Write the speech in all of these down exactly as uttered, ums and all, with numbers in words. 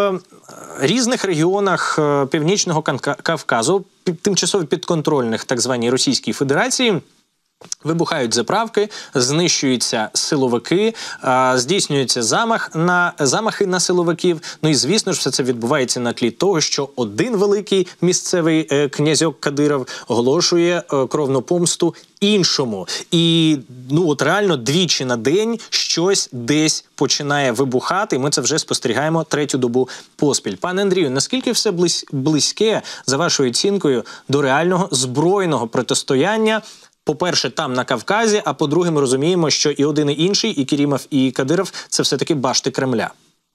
в різних регіонах Північного Кавказу, тимчасово підконтрольних так званій Російській Федерації, вибухають заправки, знищуються силовики, а, здійснюється замах на, замахи на силовиків. Ну і, звісно ж, все це відбувається на тлі того, що один великий місцевий е, князьок Кадиров оголошує е, кровну помсту іншому. І, ну, от реально двічі на день щось десь починає вибухати. Ми це вже спостерігаємо третю добу поспіль. Пане Андрію, наскільки все близь, близьке, за вашою оцінкою, до реального збройного протистояння, по-перше, там, на Кавказі, а по-друге, ми розуміємо, що і один, і інший, і Керімов, і Кадиров – це все-таки башти Кремля?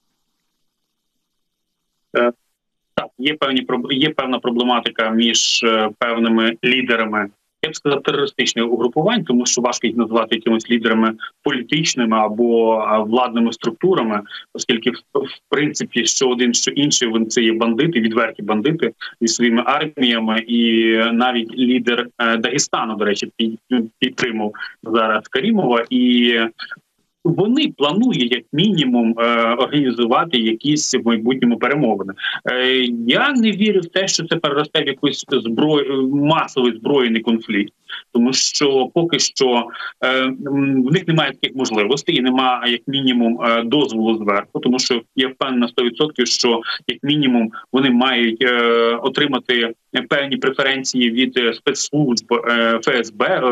Е, так, є, певні, є певна проблематика між е, певними лідерами, я б сказав, терористичних угрупувань, тому що важко їх назвати якимось лідерами політичними або владними структурами, оскільки, в принципі, що один, що інший, вони це є бандити, відверті бандити зі своїми арміями, і навіть лідер Дагестану, до речі, підтримав зараз Карімова, і вони планують, як мінімум, організувати якісь в майбутньому перемовини. Я не вірю в те, що це переросте в якийсь зброй... масовий збройний конфлікт, тому що поки що в них немає таких можливостей і немає, як мінімум, дозволу зверху, тому що я впевнений на сто відсотків, що, як мінімум, вони мають отримати певні преференції від спецслужб Ф С Б,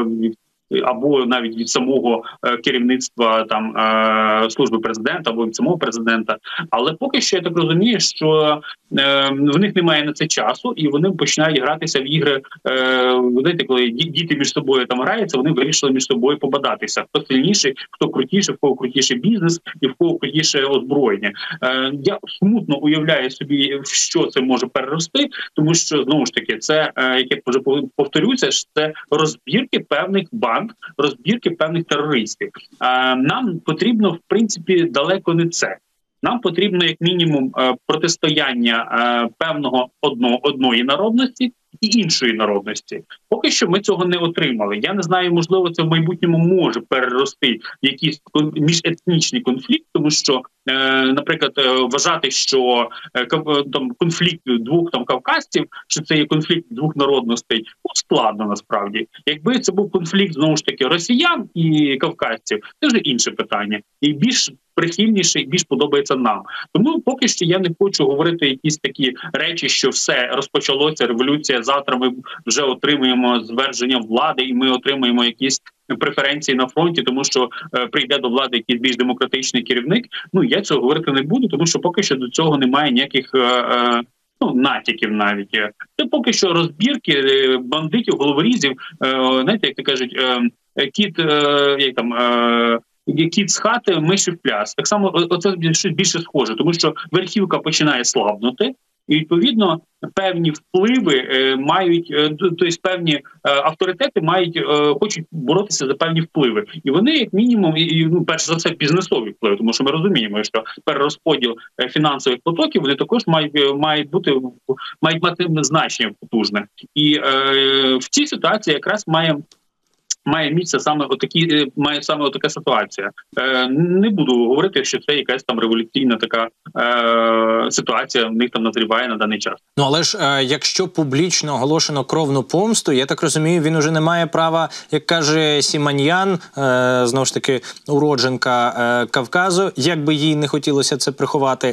або навіть від самого е, керівництва там е, служби президента, або від самого президента. Але поки що я так розумію, що е, в них немає на це часу, і вони починають гратися в ігри. Е, знаєте, коли діти між собою там граються, вони вирішили між собою побадатися. Хто сильніший, хто крутіший, в кого крутіший бізнес і в кого крутіше озброєння. Е, я смутно уявляю собі, в що це може перерости, тому що, знову ж таки, це, е, як я вже повторюся, це розбірки певних банк, розбірки певних терористів. А, нам потрібно, в принципі, далеко не це. Нам потрібно, як мінімум, протистояння певного одно, одної народності і іншої народності. Поки що ми цього не отримали. Я не знаю, можливо, це в майбутньому може перерости в якийсь міжетнічний конфлікт, тому що, наприклад, вважати, що там конфлікт двох там кавказців, що це є конфлікт двох народностей, ну, складно насправді. Якби це був конфлікт, знову ж таки, росіян і кавказців, це вже інше питання. І більш прихильніше і більш подобається нам. Тому поки що я не хочу говорити якісь такі речі, що все, розпочалося, революція, завтра ми вже отримуємо зверження влади і ми отримуємо якісь преференції на фронті, тому що е, прийде до влади якийсь більш демократичний керівник. Ну, я цього говорити не буду, тому що поки що до цього немає ніяких е, е, ну, натяків навіть. Це поки що розбірки е, бандитів, головорізів, е, знаєте, як то кажуть, е, кіт, е, як там, е, кіт з хати, миші в пляс. Так само оце щось більше схоже, тому що верхівка починає слабнути, і, відповідно, певні впливи е, мають, е, тобто певні е, авторитети мають, е, хочуть боротися за певні впливи. І вони, як мінімум, і, ну, перш за все, бізнесові впливи, тому що ми розуміємо, що перерозподіл е, фінансових потоків, вони також мають, мають бути, мають мати значення потужне. І е, в цій ситуації якраз має Має місце саме отакі, має саме отака ситуація. Е, не буду говорити, що це якась там революційна така е, ситуація в них там назріває на даний час. Ну, але ж, е, якщо публічно оголошено кровну помсту, я так розумію, він уже не має права, як каже Сіманьян, е, знову ж таки, уродженка е, Кавказу, як би їй не хотілося це приховати,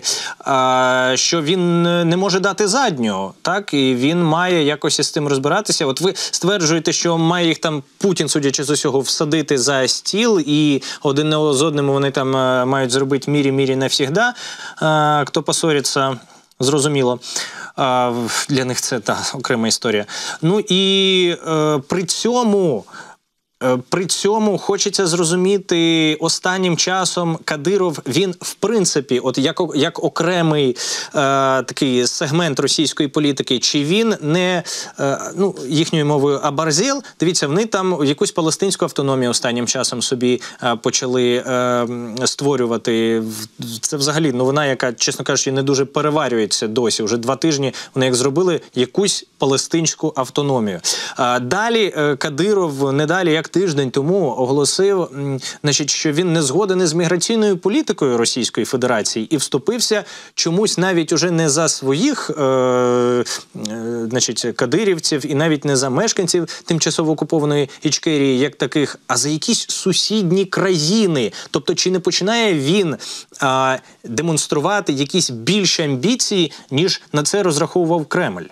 е, що він не може дати заднього, так? І він має якось із цим розбиратися. От ви стверджуєте, що має їх там Путін, судячи з усього, всадити за стіл, і один з одним вони там е, мають зробити мірі-мірі навсігда. Е, хто посориться, зрозуміло. Е, для них це та окрема історія. Ну і е, при цьому... При цьому хочеться зрозуміти, останнім часом Кадиров, він в принципі, от як, як окремий е, такий сегмент російської політики, чи він не, е, ну, їхньою мовою, абарзіл, дивіться, вони там якусь палестинську автономію останнім часом собі е, почали е, створювати. Це взагалі новина, яка, чесно кажучи, не дуже переварюється досі. Уже два тижні вони як зробили якусь палестинську автономію. Е, далі е, Кадиров, не далі, як тиждень тому оголосив, значить, що він не згоден із міграційною політикою Російської Федерації і вступився чомусь навіть уже не за своїх е, е, значить, кадирівців і навіть не за мешканців тимчасово окупованої Ічкерії як таких, а за якісь сусідні країни. Тобто чи не починає він е, демонструвати якісь більші амбіції, ніж на це розраховував Кремль?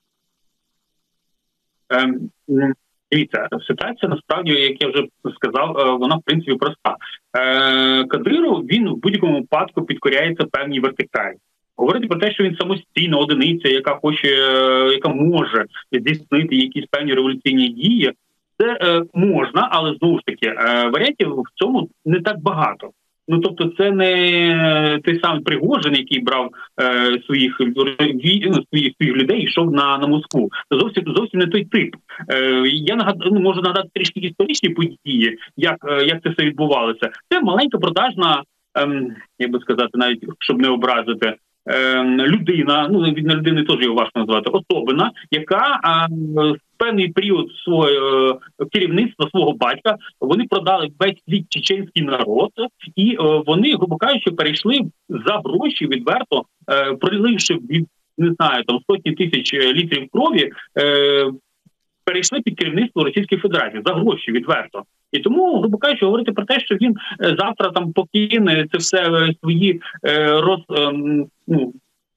Ем, Дивіться, ситуація насправді, як я вже сказав, вона в принципі проста. Е, Кадиров, він в будь-якому випадку підкоряється певній вертикалі. Говорити про те, що він самостійна одиниця, яка хоче, яка може здійснити якісь певні революційні дії, це е, можна, але знову ж таки, е, варіантів в цьому не так багато. Ну, тобто це не той самий Пригожин, який брав е, своїх, ну, своїх, своїх людей і йшов на, на Москву. Це зовсім, зовсім не той тип. Е, я нагад, ну, можу нагадати трішки історичні події, як, е, як це все відбувалося. Це маленька продажна, е, як би сказати, навіть, щоб не образити, е, людина, ну, від людини теж його важко назвати, особина, яка е, в певний період свого е, керівництва, свого батька, вони продали весь свій чеченський народ, і е, вони, грубо кажучи, перейшли за гроші відверто, е, проливши від, не знаю, там сотні тисяч літрів крові, е, перейшли під керівництво Російської Федерації за гроші відверто. І тому, грубо кажучи, говорити про те, що він завтра там покине це все свої е, роз, е, ну,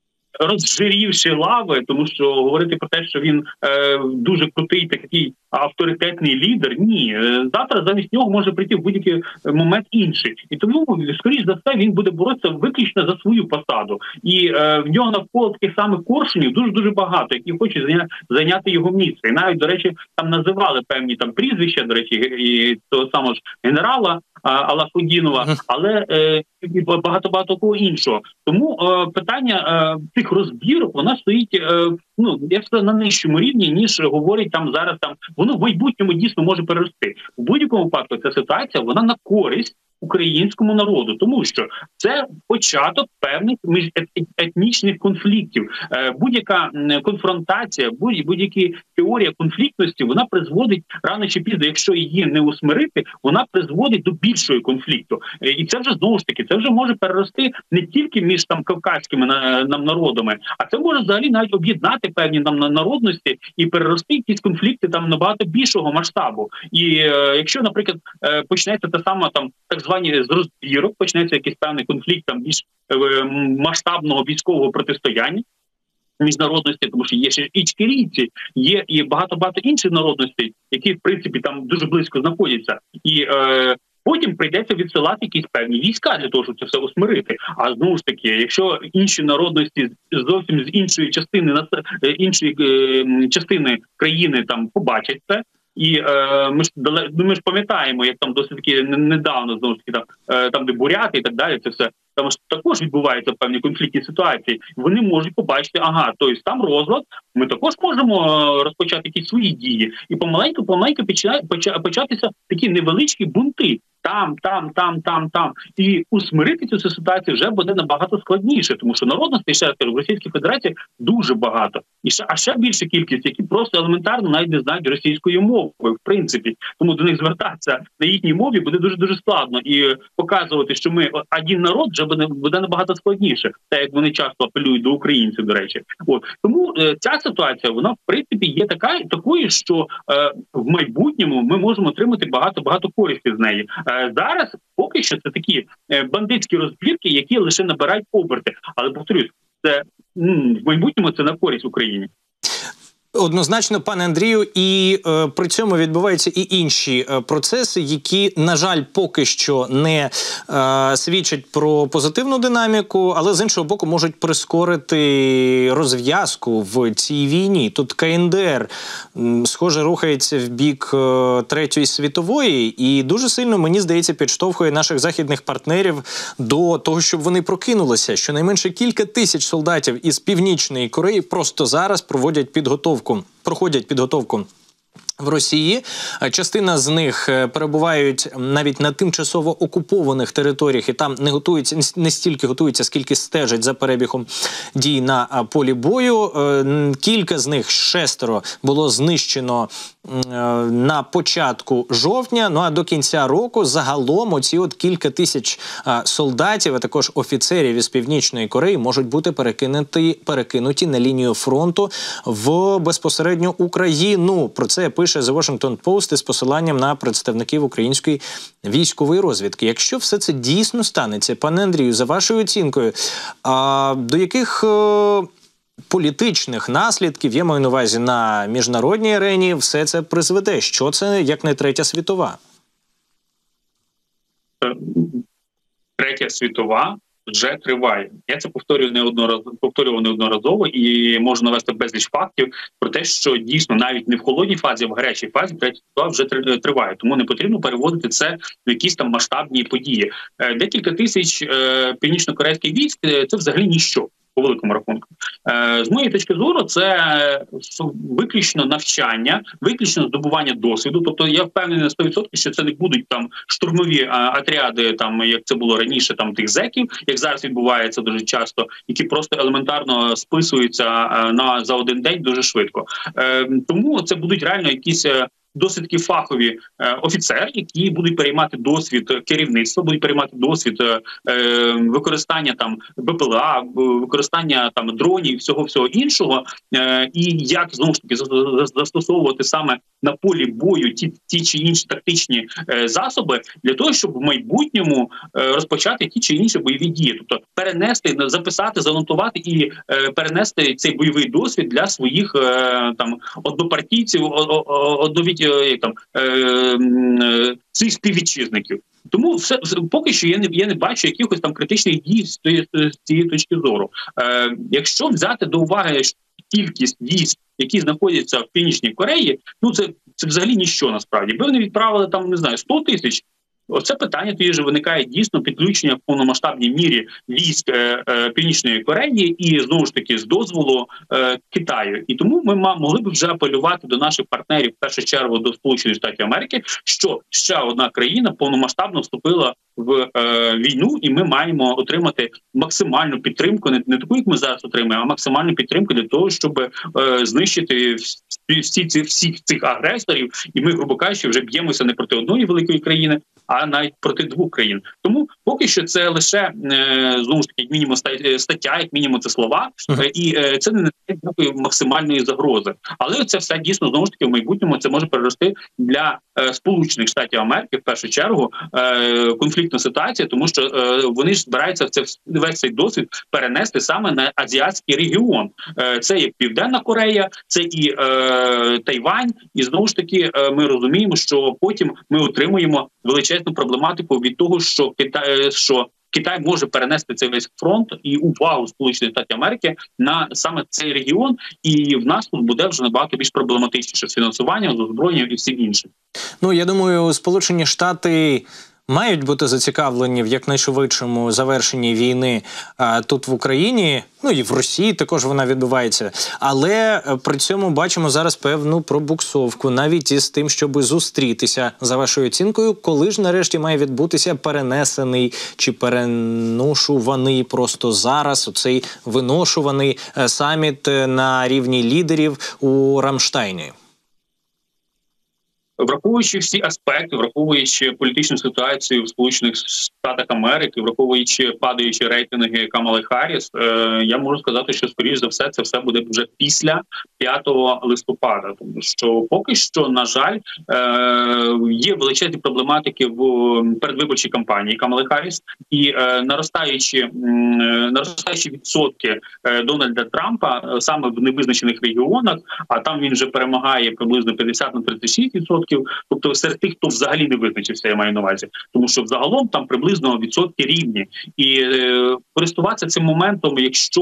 розжирівши лави, тому що говорити про те, що він е, дуже крутий такий авторитетний лідер, ні. Завтра замість нього може прийти в будь-який момент інший. І тому, скоріш за все, він буде боротися виключно за свою посаду. І е, в нього навколо таких самих коршунів дуже-дуже багато, які хочуть зайня, зайняти його місце. І навіть, до речі, там називали певні там прізвища, до речі, і того самого ж генерала Аллахудінова, але е, багато-багато кого іншого. Тому е, питання е, цих розбірок, вона стоїть, е, ну, я б сказав, на нижчому рівні, ніж говорить там зараз, там, воно в майбутньому дійсно може перерости. У будь-якому випадку ця ситуація, вона на користь українському народу, тому що це початок певних міжетнічних конфліктів. Будь-яка конфронтація, будь-яка теорія конфліктності, вона призводить рано чи пізно, якщо її не усмирити, вона призводить до більшого конфлікту. І це вже знову ж таки, це вже може перерости не тільки між там кавказькими нам народами, а це може взагалі навіть об'єднати певні нам народності і перерости якісь конфлікти там набагато більшого масштабу. І е, якщо, наприклад, е, почнеться те саме там так звані з розбірок, почнеться якийсь певний конфлікт там більш е, масштабного військового протистояння міжнародності, тому що є ще ічкерійці, є і багато-багато інших народностей, які, в принципі, там дуже близько знаходяться. І е, потім прийдеться відсилати якісь певні війська для того, щоб це все усмирити. А знову ж таки, якщо інші народності зовсім з іншої частини іншої е, частини країни там побачать це, і е, ми ж ми ж пам'ятаємо, як там досить таки недавно знову ж таки там, е, там де буряти і так далі, це все там ж також відбуваються певні конфліктні ситуації. Вони можуть побачити, ага, тобто там розлад, ми також можемо розпочати якісь свої дії і помаленьку, помаленьку початися такі невеличкі бунти. Там, там, там, там, там. І усмирити цю ситуацію вже буде набагато складніше, тому що народностей, ще раз кажу, в Російській Федерації дуже багато. І ще, а ще більша кількість, які просто елементарно навіть не знають російської мови, в принципі. Тому до них звертатися на їхній мові буде дуже-дуже складно. І показувати, що ми один народ, вже буде, буде набагато складніше. Так, як вони часто апелюють до українців, до речі. От. Тому е, ця ситуація, вона, в принципі, є така, такою, що е, в майбутньому ми можемо отримати багато-багато користі з неї. Зараз поки що це такі бандитські розбірки, які лише набирають оберти. Але, повторюсь, це м, в майбутньому це на користь Україні. Однозначно, пане Андрію, і е, при цьому відбуваються і інші е, процеси, які, на жаль, поки що не е, свідчать про позитивну динаміку, але з іншого боку можуть прискорити розв'язку в цій війні. Тут КНДР, м, схоже, рухається в бік е, Третьої світової і дуже сильно, мені здається, підштовхує наших західних партнерів до того, щоб вони прокинулися. Щонайменше кілька тисяч солдатів із Північної Кореї просто зараз проводять підготовку. проходять підготовку в Росії. Частина з них перебувають навіть на тимчасово окупованих територіях і там не готуються, не стільки готуються, скільки стежать за перебігом дій на полі бою. Кілька з них, шестеро, було знищено на початку жовтня. Ну а до кінця року загалом оці от кілька тисяч солдатів, а також офіцерів із Північної Кореї можуть бути перекинуті, перекинуті на лінію фронту в безпосередньо Україну. Про це пише The Washington Post із посиланням на представників української військової розвідки. Якщо все це дійсно станеться, пане Андрію, за вашою оцінкою, а до яких е політичних наслідків, я маю на увазі на міжнародній арені, все це призведе? Що це, як не Третя світова? Третя світова вже триває. Я це повторюю неодноразово, повторював неодноразово і можу навести безліч фактів про те, що дійсно навіть не в холодній фазі, а в гарячій фазі третя світова вже триває. Тому не потрібно переводити це в якісь там масштабні події. Декілька тисяч е, північно-корейських військ – це взагалі ніщо. По великому рахунку. З моєї точки зору, це виключно навчання, виключно здобування досвіду. Тобто я впевнений на сто відсотків, що це не будуть там штурмові отряди, там як це було раніше, там тих зеків, як зараз відбувається дуже часто, які просто елементарно списуються на за один день дуже швидко. Тому це будуть реально якісь досить такі фахові е, офіцери, які будуть переймати досвід керівництва, будуть переймати досвід е, використання там БПЛА, використання там дронів, всього всього іншого, е, і як знову ж таки застосовувати саме на полі бою ті, ті чи інші тактичні е, засоби для того, щоб в майбутньому е, розпочати ті чи інші бойові дії, тобто перенести, записати, занотувати і е, перенести цей бойовий досвід для своїх е, там однопартійців, одновід там е, цих співвітчизників. Тому все поки що я не я не бачу якихось там критичних дій з цієї, з цієї точки зору. Е, якщо взяти до уваги кількість військ, які знаходяться в Північній Кореї, ну це це взагалі ніщо насправді. Би вони відправили там, не знаю, сто тисяч. Оце питання тоді ж виникає дійсно підключення в повномасштабній мірі військ е, е, Північної Кореї і знову ж таки з дозволу е, Китаю. І тому ми могли б вже апелювати до наших партнерів, в першу чергу до Сполучених Штатів Америки, що ще одна країна повномасштабно вступила в е, війну, і ми маємо отримати максимальну підтримку, не, не таку, як ми зараз отримаємо, а максимальну підтримку для того, щоб е, знищити всі ці всіх цих агресорів. І ми, грубо кажучи, вже б'ємося не проти одної великої країни, а навіть проти двох країн. Тому поки що це лише, е, знову ж таки, як мінімум стаття, як мінімум це слова, е, і е, це не несе максимальної загрози. Але це все дійсно, знову ж таки, в майбутньому це може перерости для е, Сполучених Штатів Америки, в першу чергу, е, конфліктну ситуацію, тому що е, вони ж збираються в це, весь цей досвід перенести саме на азіатський регіон. Е, це як Південна Корея, це і е, Тайвань, і знову ж таки е, ми розуміємо, що потім ми отримуємо величезну проблематику від того, що Китай, що Китай може перенести цей весь фронт і увагу Сполучених Штатів Америки на саме цей регіон, і в нас тут буде вже набагато більш проблематичніше з фінансуванням, з озброєнням і всім іншим. Ну, я думаю, Сполучені Штати мають бути зацікавлені в якнайшвидшому завершенні війни а, тут в Україні, ну і в Росії також вона відбувається. Але при цьому бачимо зараз певну пробуксовку, навіть із тим, щоб зустрітися, за вашою оцінкою, коли ж нарешті має відбутися перенесений чи переношуваний просто зараз оцей виношуваний саміт на рівні лідерів у Рамштайні. Враховуючи всі аспекти, враховуючи політичну ситуацію в Сполучених Штатах Америки, враховуючи падаючі рейтинги Камали Харріс, е, я можу сказати, що, скоріш за все, це все буде вже після п'ятого листопада. Тому що поки що, на жаль, е, є величезні проблематики в передвиборчій кампанії Камали Харріс, і е, наростаючі, е, наростаючі відсотки е, Дональда Трампа е, саме в невизначених регіонах, а там він вже перемагає приблизно п'ятдесят на тридцять шість відсотків. Тобто серед тих, хто взагалі не визначився, я маю на увазі. Тому що взагалом там приблизно відсотки рівні. І е, користуватися цим моментом, якщо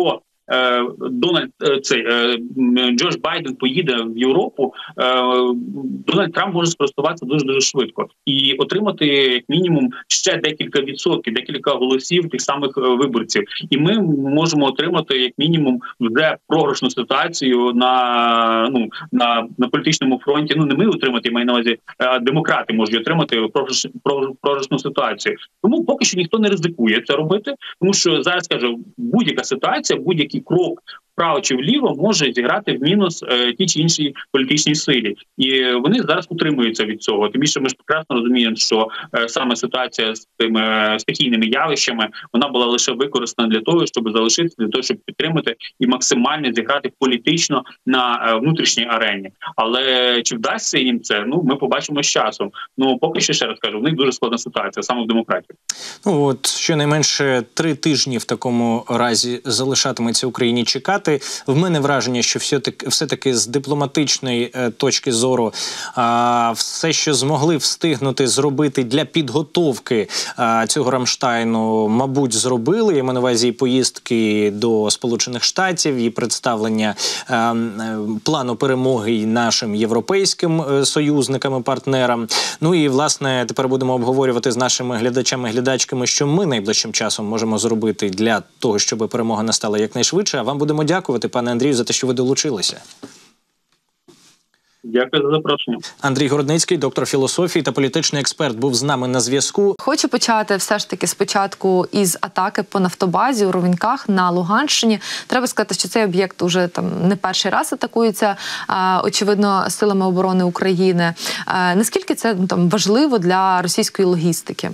е, Дональд е, цей е, Джош Байден поїде в Європу, е, Дональд Трамп може спростуватися дуже дуже швидко і отримати як мінімум ще декілька відсотків, декілька голосів тих самих е, виборців. І ми можемо отримати як мінімум вже програшну ситуацію на ну на, на політичному фронті. Ну не ми отримати, маю на увазі, е, демократи можуть отримати програш, програшну ситуацію. Тому поки що ніхто не ризикує це робити, тому що зараз кажу, будь-яка ситуація, будь-який крок вправо чи вліво може зіграти в мінус е, ті чи іншій політичній силі, і вони зараз утримуються від цього. Тим більше ми ж прекрасно розуміємо, що е, саме ситуація з тими е, стихійними явищами вона була лише використана для того, щоб залишитися, для того, щоб підтримати і максимально зіграти політично на е, внутрішній арені. Але чи вдасться їм це? Ну ми побачимо з часом. Ну поки що, ще раз кажу, в них дуже складна ситуація саме в демократії. Ну от щонайменше три тижні в такому разі залишатиметься Україні чекати. В мене враження, що все-таки, все-таки з дипломатичної е, точки зору а, все, що змогли встигнути зробити для підготовки а, цього Рамштайну, мабуть, зробили. Я маю на увазі і поїздки до Сполучених Штатів, і представлення е, е, плану перемоги і нашим європейським е, союзникам і партнерам. Ну і, власне, тепер будемо обговорювати з нашими глядачами і глядачками, що ми найближчим часом можемо зробити для того, щоб перемога настала якнайшвидше. А вам будемо дякувати, пане Андрію, за те, що ви долучилися. Дякую за запрошення. Андрій Городницький, доктор філософії та політичний експерт, був з нами на зв'язку. Хочу почати все ж таки спочатку із атаки по нафтобазі у Ровеньках на Луганщині. Треба сказати, що цей об'єкт уже там не перший раз атакується, очевидно, силами оборони України. Наскільки це там важливо для російської логістики?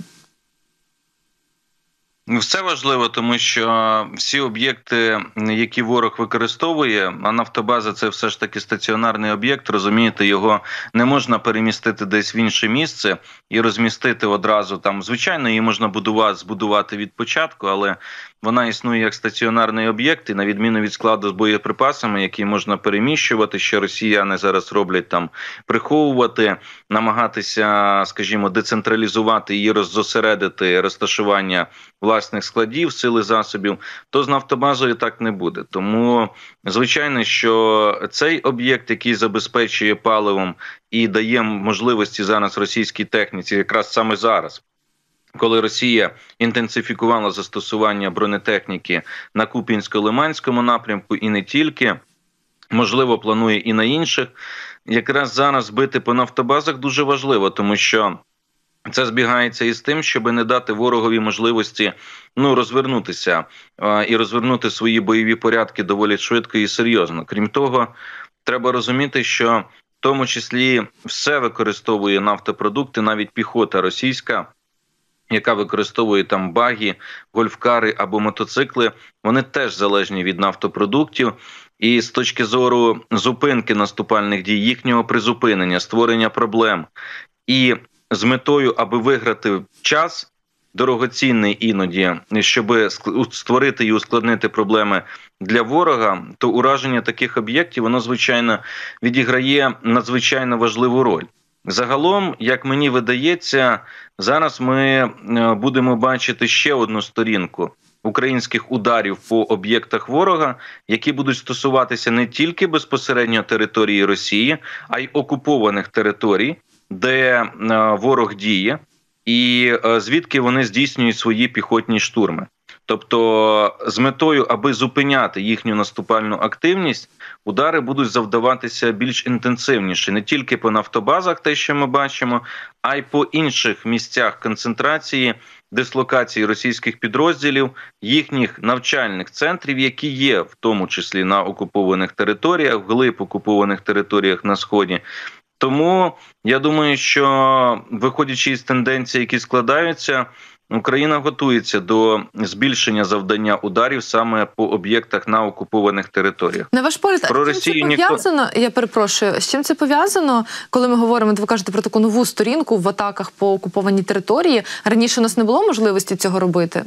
Все важливо, тому що всі об'єкти, які ворог використовує, а нафтобаза – це все ж таки стаціонарний об'єкт, розумієте, його не можна перемістити десь в інше місце і розмістити одразу там. Звичайно, її можна будувати, збудувати від початку, але вона існує як стаціонарний об'єкт, і на відміну від складу з боєприпасами, які можна переміщувати, що росіяни зараз роблять там, приховувати, намагатися, скажімо, децентралізувати і роззосередити розташування власних складів, сили засобів, то з нафтобазою так не буде. Тому, звичайно, що цей об'єкт, який забезпечує паливом і дає можливості зараз російській техніці, якраз саме зараз, коли Росія інтенсифікувала застосування бронетехніки на Куп'янсько-Лиманському напрямку і не тільки, можливо, планує і на інших, якраз зараз бити по нафтобазах дуже важливо, тому що це збігається із тим, щоб не дати ворогові можливості ну, розвернутися а, і розвернути свої бойові порядки доволі швидко і серйозно. Крім того, треба розуміти, що в тому числі все використовує нафтопродукти, навіть піхота російська, яка використовує там багі, гольфкари або мотоцикли, вони теж залежні від нафтопродуктів. І з точки зору зупинки наступальних дій, їхнього призупинення, створення проблем і з метою, аби виграти час, дорогоцінний іноді, щоб створити і ускладнити проблеми для ворога, то ураження таких об'єктів, воно, звичайно, відіграє надзвичайно важливу роль. Загалом, як мені видається, зараз ми будемо бачити ще одну сторінку українських ударів по об'єктах ворога, які будуть стосуватися не тільки безпосередньо території Росії, а й окупованих територій, де ворог діє, і звідки вони здійснюють свої піхотні штурми. Тобто з метою, аби зупиняти їхню наступальну активність, удари будуть завдаватися більш інтенсивніше. Не тільки по нафтобазах, те, що ми бачимо, а й по інших місцях концентрації, дислокації російських підрозділів, їхніх навчальних центрів, які є в тому числі на окупованих територіях, вглиб окупованих територіях на Сході. Тому я думаю, що виходячи із тенденцій, які складаються, Україна готується до збільшення завдання ударів саме по об'єктах на окупованих територіях. На ваш погляд, про а з чим це пов'язано? Ніхто... Я перепрошую, з чим це пов'язано, коли ми говоримо, ви кажете про таку нову сторінку в атаках по окупованій території? Раніше у нас не було можливості цього робити?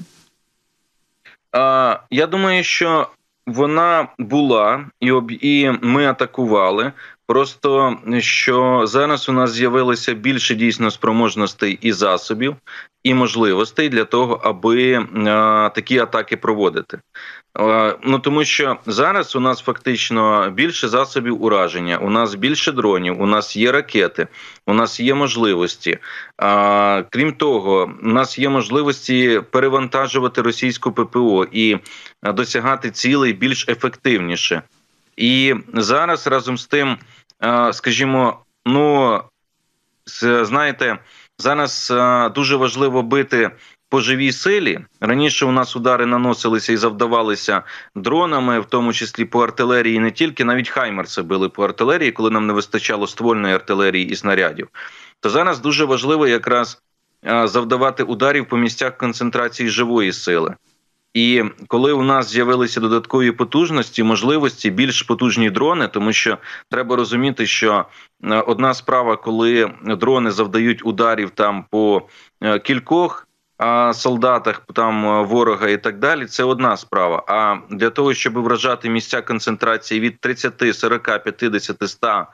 А, я думаю, що вона була, і, об... і ми атакували. Просто, що зараз у нас з'явилося більше дійсно спроможностей і засобів, і можливостей для того, аби а, такі атаки проводити. Ну, тому що зараз у нас фактично більше засобів ураження, у нас більше дронів, у нас є ракети, у нас є можливості. А, крім того, у нас є можливості перевантажувати російську ППО і досягати цілей більш ефективніше. І зараз разом з тим, скажімо, ну, знаєте, зараз дуже важливо бити по живій силі. Раніше у нас удари наносилися і завдавалися дронами, в тому числі по артилерії, не тільки, навіть хаймерси били по артилерії, коли нам не вистачало ствольної артилерії і снарядів. То зараз дуже важливо якраз завдавати ударів по місцях концентрації живої сили. І коли у нас з'явилися додаткові потужності, можливості, більш потужні дрони, тому що треба розуміти, що одна справа, коли дрони завдають ударів там по кількох солдатах там ворога і так далі, це одна справа. А для того, щоб вражати місця концентрації від тридцяти, сорока, п'ятдесяти, ста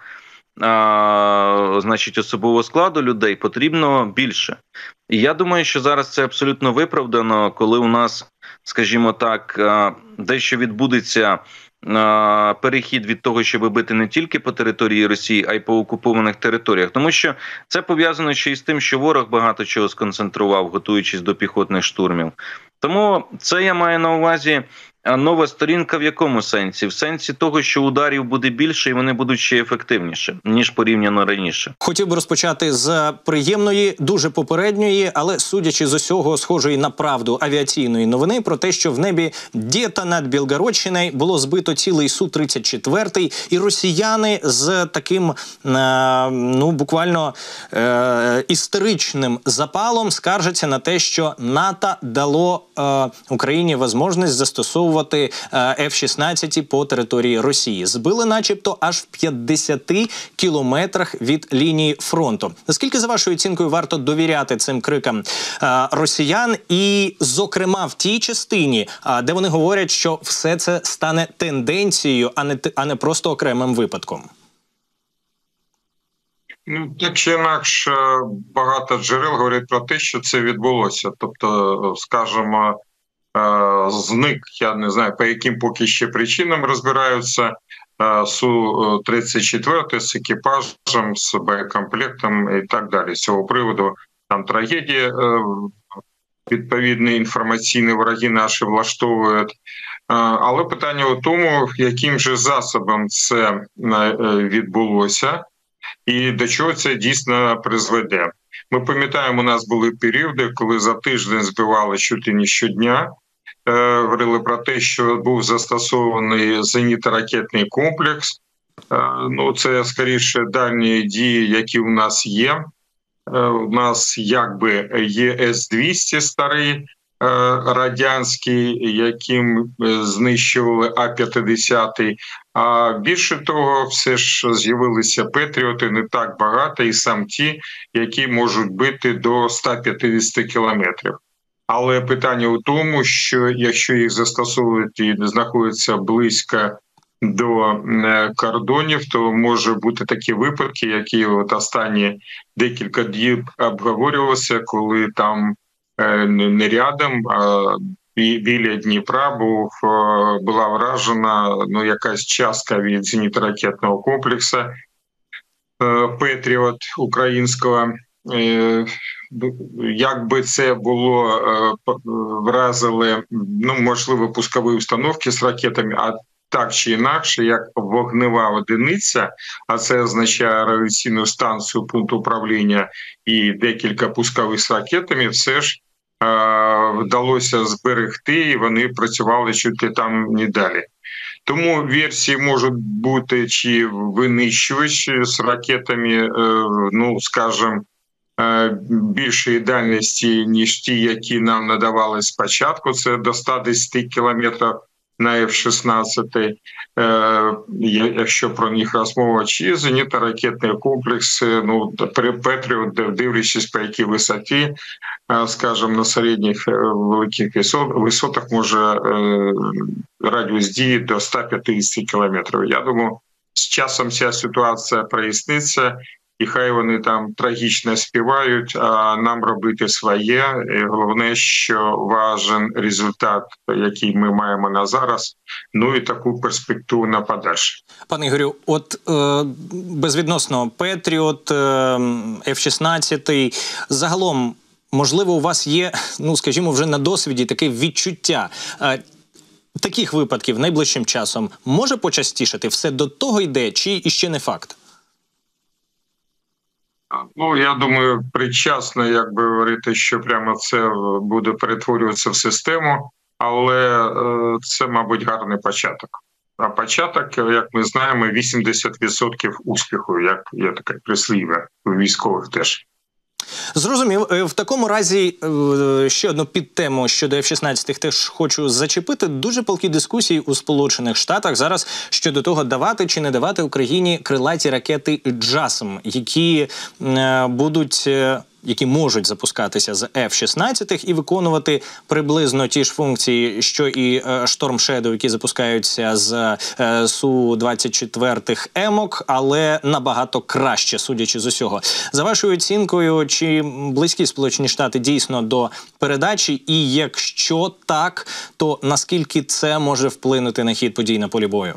А, значить, особового складу людей потрібно більше. І я думаю, що зараз це абсолютно виправдано, коли у нас, скажімо так, дещо відбудеться перехід від того, щоб бити не тільки по території Росії, а й по окупованих територіях. Тому що це пов'язано ще й з тим, що ворог багато чого сконцентрував, готуючись до піхотних штурмів. Тому це я маю на увазі нова сторінка в якому сенсі? В сенсі того, що ударів буде більше і вони будуть ще ефективніше, ніж порівняно раніше. Хотів би розпочати з приємної, дуже попередньої, але судячи з усього схожої на правду авіаційної новини про те, що в небі дєта над Білгородщиною було збито цілий Су тридцять чотири, і росіяни з таким, е, ну, буквально е, істеричним запалом скаржаться на те, що НАТО дало е, Україні можливість застосовувати Еф шістнадцять по території Росії. Збили начебто аж в п'ятдесяти кілометрах від лінії фронту. Наскільки, за вашою оцінкою, варто довіряти цим крикам е, росіян? І, зокрема, в тій частині, е, де вони говорять, що все це стане тенденцією, а не, а не просто окремим випадком? Ну, так чи інакше, багато джерел говорять про те, що це відбулося. Тобто, скажімо, зник, я не знаю, по яким поки ще причинам розбираються, Су тридцять чотири з екіпажем, з боєкомплектом і так далі. З цього приводу там трагедія, відповідні інформаційні враги наші влаштовують. Але питання у тому, яким же засобом це відбулося і до чого це дійсно призведе. Ми пам'ятаємо, у нас були періоди, коли за тиждень збивали чуть ли не щодня. Е, говорили про те, що був застосований зенітно-ракетний комплекс. Е, ну, це, скоріше, дальні дії, які у нас є. Е, у нас, якби, є С двісті старий, е, радянський, яким знищували А п'ятдесят. А більше того, все ж з'явилися Петріоти не так багато, і сам ті, які можуть бити до ста п'ятдесяти кілометрів. Але питання у тому, що якщо їх застосовують і знаходяться близько до кордонів, то може бути такі випадки, які от останні декілька днів обговорювалися, коли там не рядом, а біля Дніпра був, була вражена ну, якась частка від зенітно-ракетного комплексу «Петріот» українського. Якби це було, вразили, ну, можливо, пускові установки з ракетами, а так чи інакше, як вогнева одиниця, а це означає радіаційну станцію, пункт управління і декілька пускових з ракетами, все ж вдалося зберегти, і вони працювали чуть там не далі. Тому версії можуть бути чи винищувач з ракетами, ну, скажімо, більшої дальності, ніж ті, які нам надавали спочатку, це до ста десяти кілометрів на Еф шістнадцять, якщо про них розмова, чи зенітно-ракетний комплекс, ну, Петріот, дивлячись по якій висоті, скажімо, на середніх великих висотах може радіус дії до ста п'ятдесяти кілометрів. Я думаю, з часом ця ситуація проясниться, і хай вони там трагічно співають, а нам робити своє. І головне, що важен результат, який ми маємо на зараз, ну і таку перспективу на подальше. Пане Ігорю, от е, безвідносно Петріот, е, еф шістнадцять, загалом, можливо, у вас є, ну, скажімо, вже на досвіді таке відчуття. Е, таких випадків найближчим часом може почастішати? Все до того йде, чи іще не факт? Ну, я думаю, причасно, як би говорити, що прямо це буде перетворюватися в систему, але е, це, мабуть, гарний початок. А початок, як ми знаємо, вісімдесят відсотків успіху, як є таке прислів'я у військових теж. Зрозумів. В такому разі ще одну підтему щодо еф шістнадцять теж хочу зачепити. Дуже палкі дискусії у Сполучених Штатах зараз щодо того, давати чи не давати Україні крилаті ракети «Джасм», які е, будуть... Е, які можуть запускатися з еф шістнадцять і виконувати приблизно ті ж функції, що і Storm Shadow, які запускаються з су двадцять чотири «Емок», але набагато краще, судячи з усього. За вашою оцінкою, чи близькі Сполучені Штати дійсно до передачі, і якщо так, то наскільки це може вплинути на хід подій на полі бою?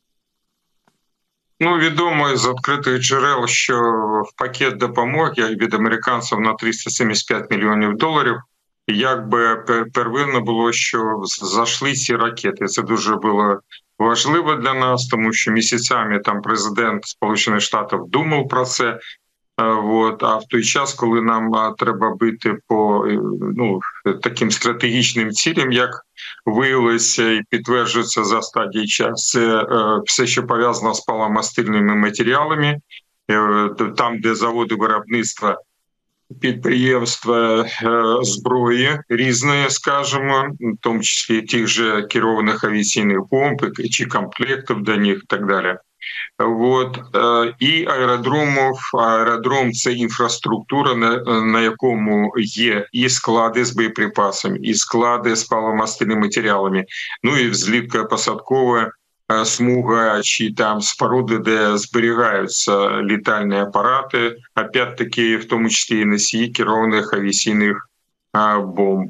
Ну, відомо з відкритих джерел, що в пакет допомоги від американців на триста сімдесят п'ять мільйонів доларів якби первинно було, що зайшли ці ракети. Це дуже було важливо для нас, тому що місяцями там президент Сполучених Штатів думав про це. От, а в той час, коли нам треба бити по ну, таким стратегічним цілям, як виявилося і підтверджується за стадії час, це е, все, що пов'язано з паливомастильними матеріалами, е, там, де заводи виробництва, підприємства е, зброї різної, скажімо, в тому числі тих же керованих авіаційних бомб чи комплектів до них і так далі. Вот. І аеродромів. Аеродром – це інфраструктура, на, на якому є і склади з боєприпасами, і склади з паливомастильними матеріалами, ну і взлітко-посадкова смуга, чи там споруди, де зберігаються літальні апарати, опять-таки, в тому числі і носії керованих авіаційних бомб.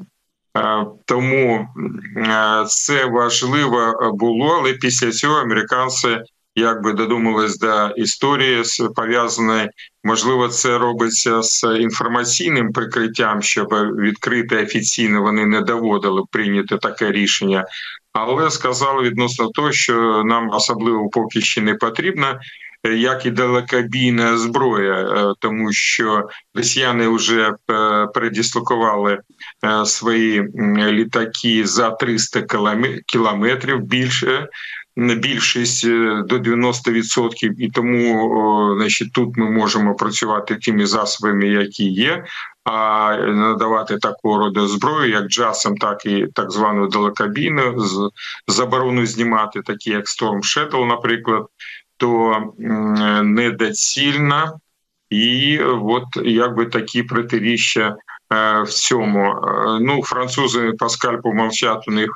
Тому це важливо було, але після цього американці якби додумались до історії пов'язаної, можливо, це робиться з інформаційним прикриттям, щоб відкрити офіційно вони не доводили прийняти таке рішення, але сказали відносно того, що нам особливо поки ще не потрібно, як і далекобійна зброя, тому що росіяни вже передислокували свої літаки за триста кілометрів більше, більшість до дев'яноста відсотків, і тому о, значить, тут ми можемо працювати тими засобами, які є, а надавати такого роду зброю, як «Джасм», так і так звану далекобійну, з заборону знімати, такі як «Storm Shadow», наприклад, то м, недоцільно, і от якби такі протиріччя в цьому. Ну, французи по скальпу мовчать, у них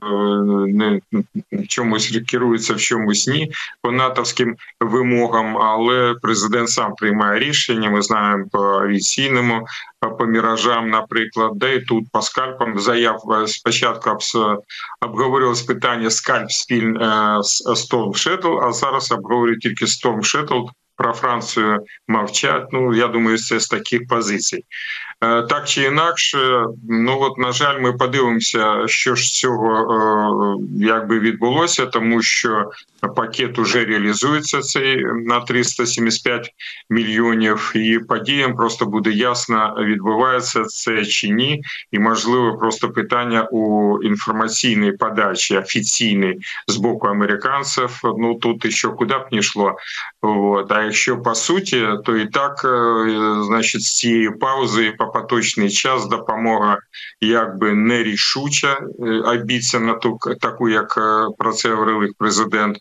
не чомусь керуються, в чомусь ні, по натовським вимогам, але президент сам приймає рішення, ми знаємо по авіаційному, по міражам, наприклад, де і тут по скальпам заяв спочатку обговорювалось питання скальп спільно з Storm Shadow, а зараз обговорюють тільки Storm Shadow. Про Францію мовчать. Ну, я думаю, це з таких позицій. Так чи інакше, ну от, на жаль, ми подивимося, що ж з цього якби відбулося, тому що пакет уже реалізується цей на триста сімдесят п'ять мільйонів, і подіям просто буде ясно, відбувається це чи ні, і можливо просто питання у інформаційній подачі, офіційній з боку американців, ну тут ще куди б не йшло. Вот. А якщо по суті, то і так, значить, з цієї паузи по поточний час допомога якби нерішуча, обіцяна таку, як про це говорив президент,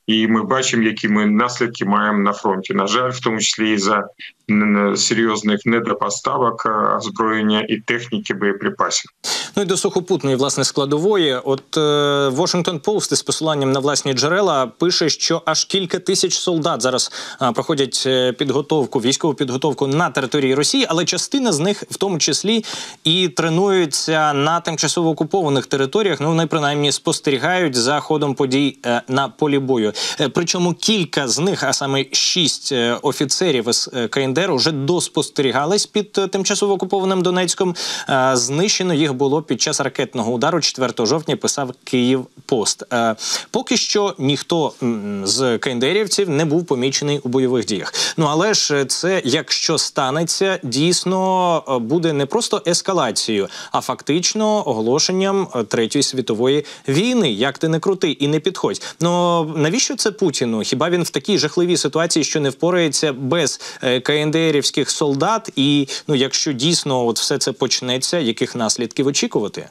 І ми бачимо, які ми наслідки маємо на фронті. На жаль, в тому числі і за серйозних недопоставок озброєння і техніки, боєприпасів. Ну і до сухопутної, власне, складової. От е, Washington Post із посиланням на власні джерела пише, що аж кілька тисяч солдат зараз а, проходять підготовку, військову підготовку на території Росії, але частина з них в тому числі і тренуються на тимчасово окупованих територіях. Ну, вони принаймні спостерігають за ходом подій е, на полі бою. Е, причому кілька з них, а саме шість е, офіцерів із е, КНДР, вже доспостерігались під е, тимчасово окупованим Донецьком. Е, знищено їх було під час ракетного удару четвертого жовтня, писав Київпост. Е, поки що ніхто м, з КНДРівців не був помічений у бойових діях. Ну але ж це, якщо станеться, дійсно буде не просто ескалацією, а фактично оголошенням Третьої світової війни. Як ти не крути і не підходь. Ну навіщо це Путіну? Хіба він в такій жахливій ситуації, що не впорається без КНДРівських солдат? І ну, якщо дійсно от все це почнеться, яких наслідків очікувати?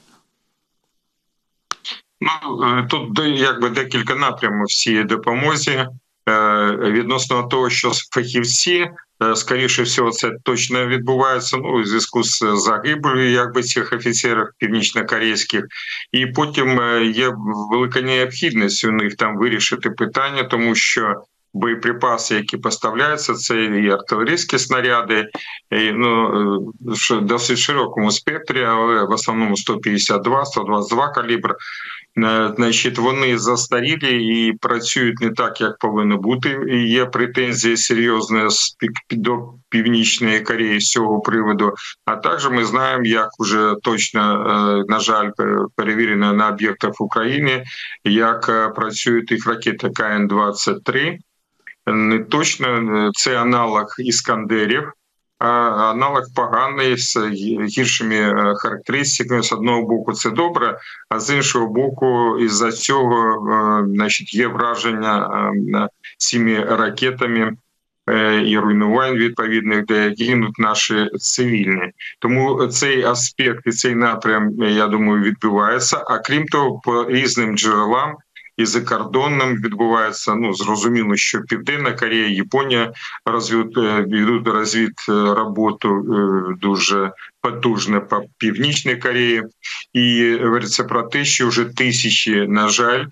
Ну, тут якби декілька напрямів всієї допомозі. Відносно того, що фахівці, скоріше всього, це точно відбувається, ну, у зв'язку з загибелью якби цих офіцерів північно-корейських, і потім є велика необхідність у них там вирішити питання, тому що боєприпаси, які поставляються, це і артилерійські снаряди, і, ну, в досить широкому спектрі, але в основному сто п'ятдесят два - сто двадцять два калібр. Значить, вони застарілі і працюють не так, як повинно бути. І є претензії серйозні до Північної Кореї з цього приводу. А також ми знаємо, як вже точно, на жаль, перевірено на об'єктах в Україні, як працюють їх ракети К Н двадцять три. Не точно, це аналог іскандерів, а аналог поганий, з гіршими характеристиками. З одного боку це добре, а з іншого боку із-за цього, значить, є враження цими ракетами і руйнувань відповідних, де гинуть наші цивільні. Тому цей аспект і цей напрям, я думаю, відбувається. А крім того, по різним джерелам і закордонним відбувається, ну, зрозуміло, що Південна Корея, Японія розвід, ведуть розвідроботу дуже потужно по Північній Кореї. І говориться про те, що вже тисячі, на жаль,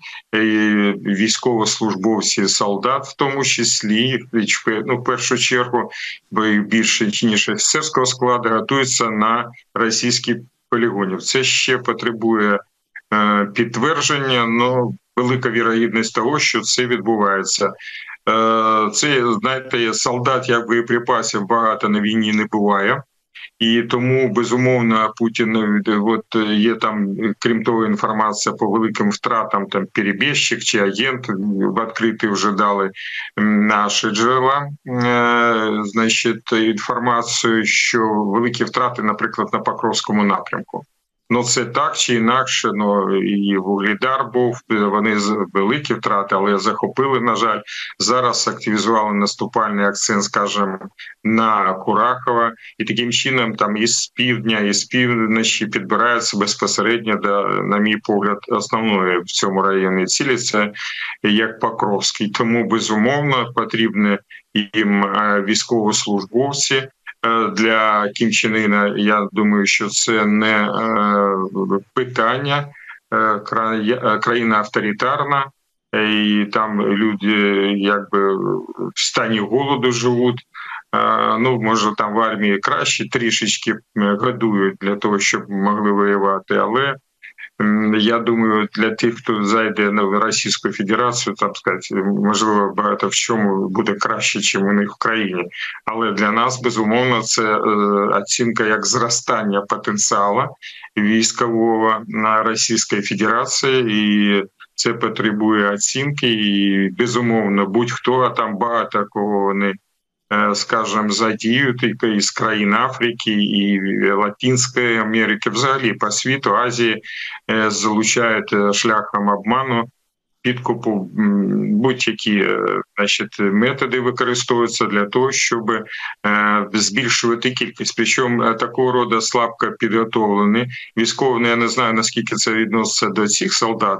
військовослужбовців, солдат, в тому числі, ну, в першу чергу, бо їх більше, ніж офіцерського складу, готуються на російські полігони. Це ще потребує е, підтвердження, но велика вірогідність того, що це відбувається. Це, знаєте, солдат як боєприпасів багато на війні не буває. І тому, безумовно, Путін, от є там, крім того, інформація по великим втратам, там, перебіжчик чи агент, в відкритий вже дали наші джерела, значить, інформацію, що великі втрати, наприклад, на Покровському напрямку. Ну, це так чи інакше, ну, і Вугледар був, вони великі втрати, але захопили, на жаль. Зараз активізували наступальний акцент, скажімо, на Курахова. І таким чином там із півдня, і з півночі підбираються безпосередньо до, на мій погляд, основної в цьому районі цілі, це як Покровський. Тому, безумовно, потрібні їм військовослужбовці. Для Кім Чен Іна, я думаю, що це не е, питання. Е, країна авторитарна, і там люди якби в стані голоду живуть. Е, ну, може, там в армії краще трішечки годують для того, щоб могли воювати, але я думаю, для тих, хто зайде на Російську Федерацію, там сказати, можливо, багато в чому буде краще, ніж у них в країні. Але для нас, безумовно, це оцінка як зростання потенціалу військового на Російській Федерації, і це потребує оцінки, і, безумовно, будь-хто, а там багато кого вони, скажем, задіють і з країн Африки, і Латинської Америки, взагалі по світу, Азії, залучають шляхом обману, підкупу, будь-які, значить, методи використовуються для того, щоб збільшувати кількість. Причому такого роду слабко підготовлені. Військові, я не знаю, наскільки це відноситься до цих солдат,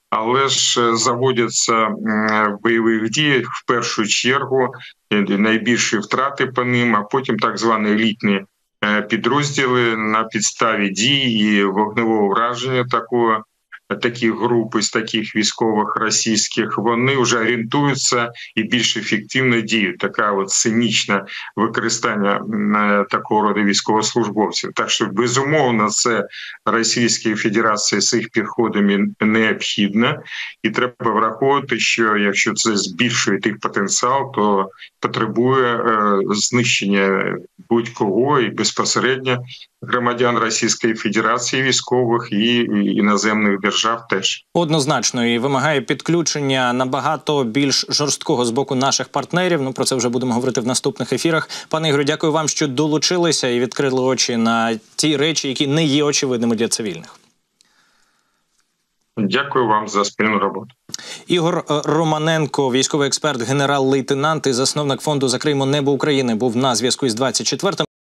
але ж заводяться в бойових діях в першу чергу найбільші втрати по ним, а потім так звані елітні підрозділи на підставі дій і вогневого враження такого, таких груп із таких військових російських, вони вже орієнтуються і більш ефективно діють. Така от цинічне використання такого роду військовослужбовців. Так що, безумовно, це Російській Федерації з їх підходами необхідно. І треба враховувати, що якщо це збільшує їх потенціал, то потребує е, знищення будь-кого і безпосередньо громадян Російської Федерації військових і іноземних держав теж. Однозначно, і вимагає підключення набагато більш жорсткого з боку наших партнерів. Ну, про це вже будемо говорити в наступних ефірах. Пане Ігорю, дякую вам, що долучилися і відкрили очі на ті речі, які не є очевидними для цивільних. Дякую вам за спільну роботу. Ігор Романенко, військовий експерт, генерал-лейтенант і засновник фонду «Закриємо небо України», був на зв'язку із двадцять четвертим.